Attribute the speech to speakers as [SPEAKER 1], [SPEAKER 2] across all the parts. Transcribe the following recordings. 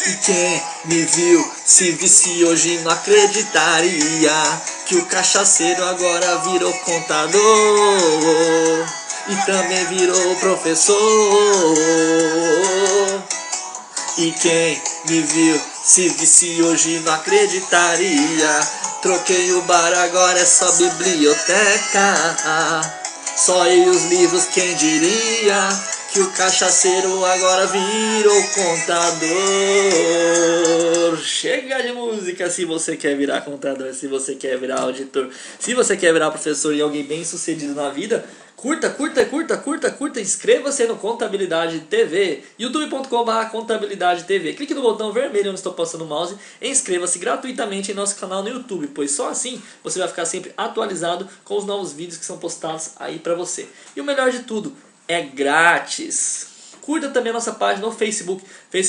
[SPEAKER 1] E quem me viu se visse hoje não acreditaria que o cachaceiro agora virou contador e também virou professor. E quem me viu se visse hoje não acreditaria. Troquei o bar, agora é só biblioteca. Só e os livros, quem diria que o cachaceiro agora virou contador. Chega de música se você quer virar contador, se você quer virar auditor, se você quer virar professor e alguém bem sucedido na vida. Curta, inscreva-se no Contabilidade TV, youtube.com/contabilidade TV. Clique no botão vermelho onde estou passando o mouse e inscreva-se gratuitamente em nosso canal no YouTube, pois só assim você vai ficar sempre atualizado com os novos vídeos que são postados aí pra você. E o melhor de tudo, é grátis. Curta também a nossa página no Facebook,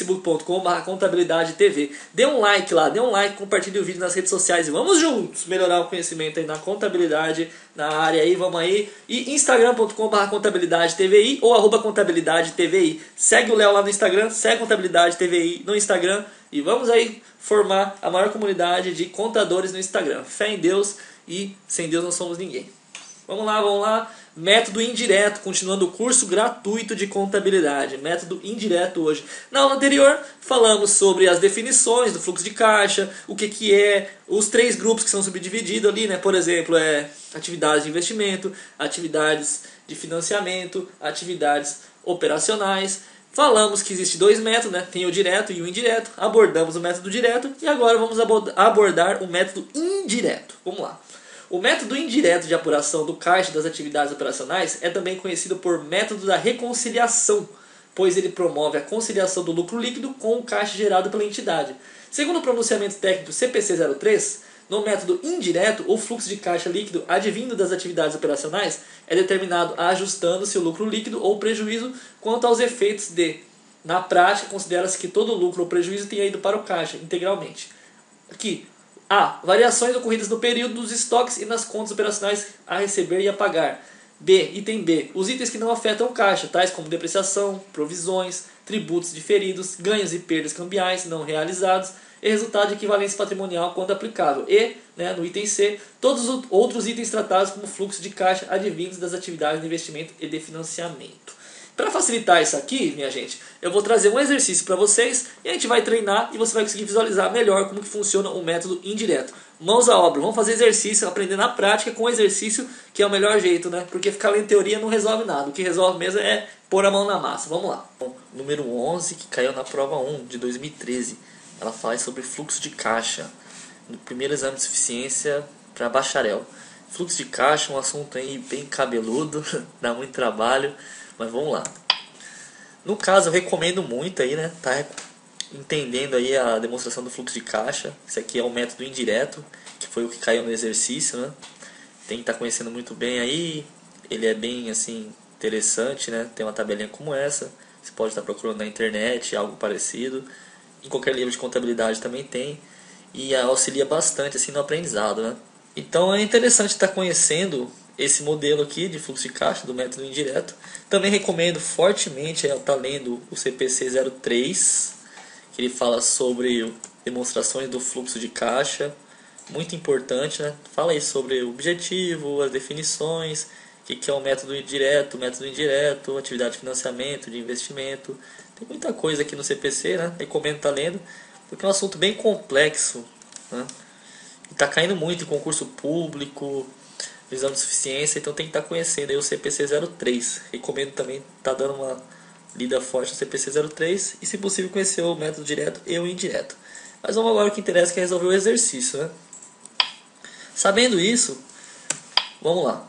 [SPEAKER 1] facebook.com/contabilidade TV. Dê um like lá, compartilhe o vídeo nas redes sociais e vamos juntos melhorar o conhecimento aí na contabilidade, na área aí, vamos aí. E instagram.com/contabilidade TVI ou @contabilidade TVI. Segue o Léo lá no Instagram, segue Contabilidade TVI no Instagram e vamos aí formar a maior comunidade de contadores no Instagram. Fé em Deus e sem Deus não somos ninguém. Vamos lá. Método indireto, continuando o curso gratuito de contabilidade. Método indireto hoje. Na aula anterior, falamos sobre as definições do fluxo de caixa, o que é, os 3 grupos que são subdivididos ali, né? Por exemplo, atividades de investimento, atividades de financiamento, atividades operacionais. Falamos que existe 2 métodos, né? Tem o direto e o indireto. Abordamos o método direto e agora vamos abordar o método indireto. Vamos lá. O método indireto de apuração do caixa das atividades operacionais é também conhecido por método da reconciliação, pois ele promove a conciliação do lucro líquido com o caixa gerado pela entidade. Segundo o pronunciamento técnico CPC 03, no método indireto, o fluxo de caixa líquido advindo das atividades operacionais é determinado ajustando-se o lucro líquido ou prejuízo quanto aos efeitos de. Na prática, considera-se que todo lucro ou prejuízo tenha ido para o caixa integralmente. Aqui, A. Variações ocorridas no período dos estoques e nas contas operacionais a receber e a pagar. B. Item B. Os itens que não afetam o caixa, tais como depreciação, provisões, tributos diferidos, ganhos e perdas cambiais não realizados e resultado de equivalência patrimonial quando aplicável. E, no item C, todos os outros itens tratados como fluxo de caixa advindos das atividades de investimento e de financiamento. Para facilitar isso aqui, minha gente, eu vou trazer um exercício para vocês e a gente vai treinar e você vai conseguir visualizar melhor como que funciona o método indireto. Mãos à obra, vamos fazer exercício, aprender na prática com exercício, que é o melhor jeito, né? Porque ficar lendo teoria não resolve nada, o que resolve mesmo é pôr a mão na massa. Vamos lá. Número 11, que caiu na prova 1 de 2013, ela fala sobre fluxo de caixa, no primeiro exame de suficiência para bacharel. Fluxo de caixa é um assunto aí bem cabeludo, dá muito trabalho. Mas vamos lá. No caso, eu recomendo muito aí, né? Tá entendendo aí a demonstração do fluxo de caixa. Esse aqui é o método indireto, que foi o que caiu no exercício, né? Tem que estar conhecendo muito bem aí. Ele é bem assim interessante, né? Tem uma tabelinha como essa. Você pode estar procurando na internet algo parecido. Em qualquer livro de contabilidade também tem. E auxilia bastante assim no aprendizado, né? Então é interessante estar conhecendo esse modelo aqui de fluxo de caixa do método indireto. Também recomendo fortemente estar lendo o CPC 03, que ele fala sobre demonstrações do fluxo de caixa, muito importante, né? Fala aí sobre o objetivo, as definições, o que é o método direto, método indireto, atividade de financiamento, de investimento. Tem muita coisa aqui no CPC, né? Recomendo estar lendo, porque é um assunto bem complexo, né? Está caindo muito em concurso público, visão de suficiência, então tem que estar conhecendo aí o CPC 03. Recomendo também estar dando uma lida forte no CPC 03 e, se possível, conhecer o método direto e o indireto. Mas vamos agora, o que interessa que é resolver o exercício, né? Sabendo isso, vamos lá.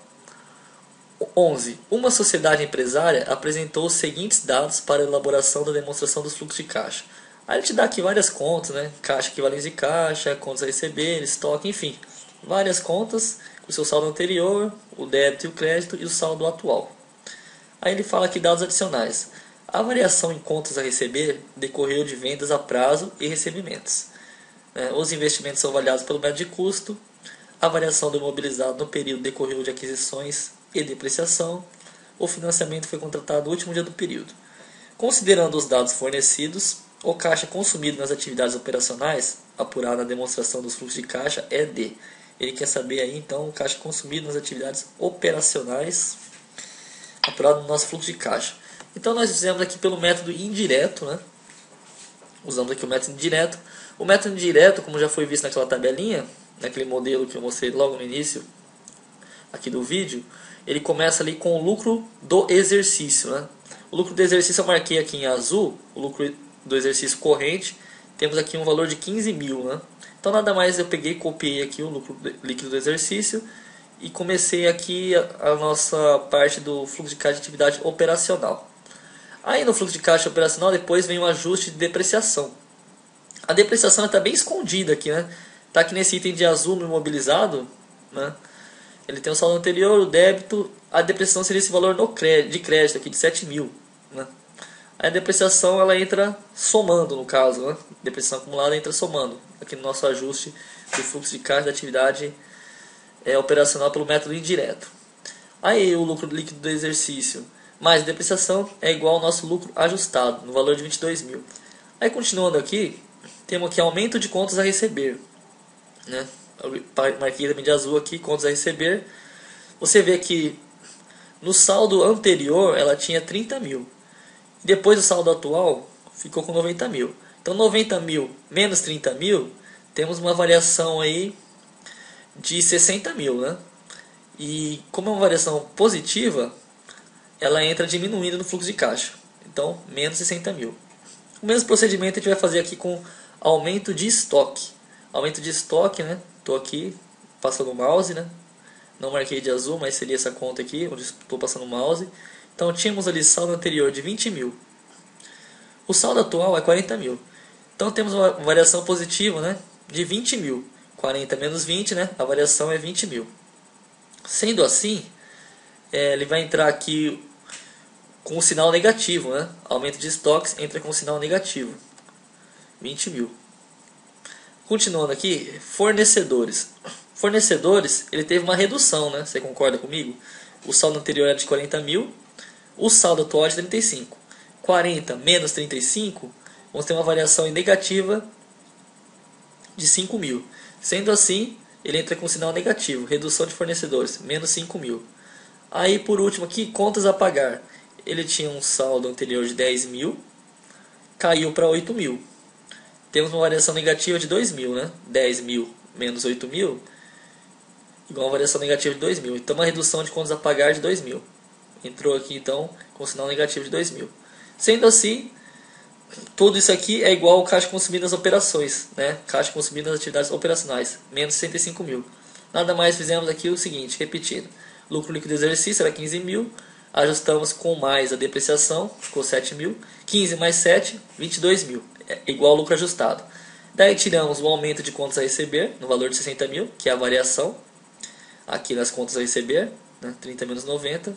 [SPEAKER 1] 11. Uma sociedade empresária apresentou os seguintes dados para a elaboração da demonstração dos fluxos de caixa. Aí ele te dá aqui várias contas, né? Caixa, equivalência de caixa, contas a receber, estoque, enfim. Várias contas, o seu saldo anterior, o débito e o crédito e o saldo atual. Aí ele fala aqui dados adicionais. A variação em contas a receber decorreu de vendas a prazo e recebimentos. Os investimentos são avaliados pelo método de custo. A variação do imobilizado no período decorreu de aquisições e depreciação. O financiamento foi contratado no último dia do período. Considerando os dados fornecidos, o caixa consumido nas atividades operacionais, apurado na demonstração dos fluxos de caixa, é D. Ele quer saber aí então o caixa consumido nas atividades operacionais, apurado no nosso fluxo de caixa. Então nós fizemos aqui pelo método indireto, né? Usamos aqui o método indireto. O método indireto, como já foi visto naquela tabelinha, naquele modelo que eu mostrei logo no início aqui do vídeo, ele começa ali com o lucro do exercício, né? O lucro do exercício eu marquei aqui em azul, o lucro do exercício corrente, temos aqui um valor de 15 mil, né? Então nada mais eu peguei e copiei aqui o lucro líquido do exercício e comecei aqui a nossa parte do fluxo de caixa de atividade operacional. Aí no fluxo de caixa operacional depois vem o ajuste de depreciação. A depreciação está bem escondida aqui, né? Está aqui nesse item de azul no imobilizado, né? Ele tem o saldo anterior, o débito, a depreciação seria esse valor de crédito aqui de 7 mil, né? Aí a depreciação ela entra somando no caso, né? Depreciação acumulada entra somando aqui no nosso ajuste do fluxo de caixa da atividade operacional pelo método indireto. Aí o lucro líquido do exercício mais a depreciação é igual ao nosso lucro ajustado, no valor de 22 mil. Aí continuando aqui, temos aqui aumento de contas a receber, né? Marquei também de azul aqui, contas a receber. Você vê que no saldo anterior ela tinha 30 mil. Depois do saldo atual ficou com 90 mil. Então 90 mil menos 30 mil, temos uma variação aí de 60 mil, né? E como é uma variação positiva, ela entra diminuindo no fluxo de caixa. Então menos 60 mil. O mesmo procedimento a gente vai fazer aqui com aumento de estoque. Aumento de estoque, né? Estou aqui passando o mouse, né? Não marquei de azul, mas seria essa conta aqui, onde estou passando o mouse. Então tínhamos ali saldo anterior de 20 mil. O saldo atual é 40 mil. Então temos uma variação positiva, né? De 20 mil. 40 menos 20, né? A variação é 20 mil. Sendo assim, ele vai entrar aqui com um sinal negativo, né? Aumento de estoques entra com um sinal negativo. 20 mil. Continuando aqui, fornecedores. Fornecedores, ele teve uma redução, né? Você concorda comigo? O saldo anterior era de 40 mil, o saldo atual é de 35. 40 menos 35, vamos ter uma variação negativa de 5 mil. Sendo assim, ele entra com um sinal negativo, redução de fornecedores, menos 5 mil. Aí por último aqui, contas a pagar. Ele tinha um saldo anterior de 10 mil, caiu para 8 mil. Temos uma variação negativa de 2 mil, né? 10 mil menos 8 mil, igual a variação negativa de 2 mil. Então uma redução de contas a pagar de 2 mil. Entrou aqui então com sinal negativo de 2 mil. Sendo assim, tudo isso aqui é igual ao caixa consumido nas operações, né? Caixa consumido nas atividades operacionais, menos 65 mil. Nada mais fizemos aqui o seguinte, repetindo. Lucro líquido do exercício era 15 mil, ajustamos com mais a depreciação, ficou 7 mil. 15 mais 7, 22 mil. É igual ao lucro ajustado. Daí tiramos o aumento de contas a receber, no valor de 60 mil, que é a variação aqui nas contas a receber, né? 30 menos 90.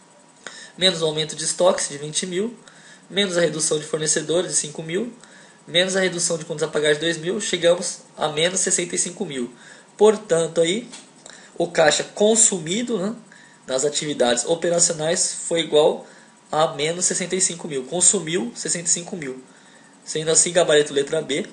[SPEAKER 1] Menos o aumento de estoques de 20 mil, menos a redução de fornecedores de 5 mil, menos a redução de contas a pagar de 2 mil, chegamos a menos 65 mil. Portanto, aí, o caixa consumido, né, nas atividades operacionais foi igual a menos 65 mil. Consumiu 65 mil. Sendo assim, gabarito letra B,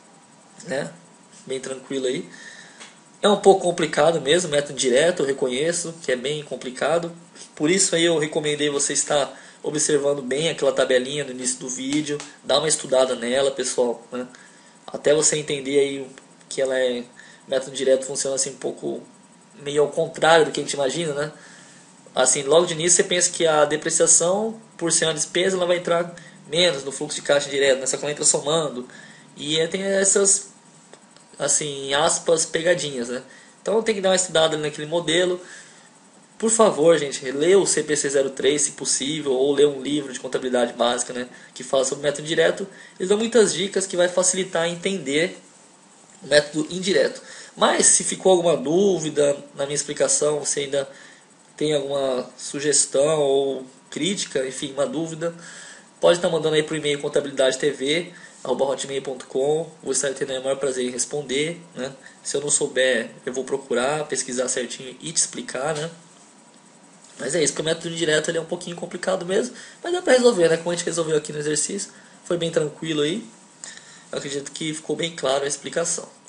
[SPEAKER 1] né, bem tranquilo aí. É um pouco complicado mesmo, método direto, eu reconheço que é bem complicado. Por isso aí eu recomendei você estar observando bem aquela tabelinha no início do vídeo, dá uma estudada nela, pessoal, né? Até você entender aí que ela método direto funciona assim um pouco meio ao contrário do que a gente imagina, né? Assim, logo de início você pensa que a depreciação, por ser uma despesa, ela vai entrar menos no fluxo de caixa direto, nessa conta entra somando. E tem essas, assim, aspas, pegadinhas, né? Então tem que dar uma estudada naquele modelo. Por favor, gente, lê o CPC 03 se possível, ou lê um livro de contabilidade básica, né, que fala sobre o método direto. Eles dão muitas dicas que vai facilitar entender o método indireto. Mas se ficou alguma dúvida na minha explicação, você ainda tem alguma sugestão ou crítica, enfim, uma dúvida, pode estar mandando aí para o e-mail contabilidadetv@hotmail.com. Vou estar tendo o maior prazer em responder, né? Se eu não souber, eu vou procurar, pesquisar certinho e te explicar, né? Mas é isso, porque o método indireto ele é um pouquinho complicado mesmo, mas dá para resolver, né? Como a gente resolveu aqui no exercício, foi bem tranquilo aí. Eu acredito que ficou bem claro a explicação.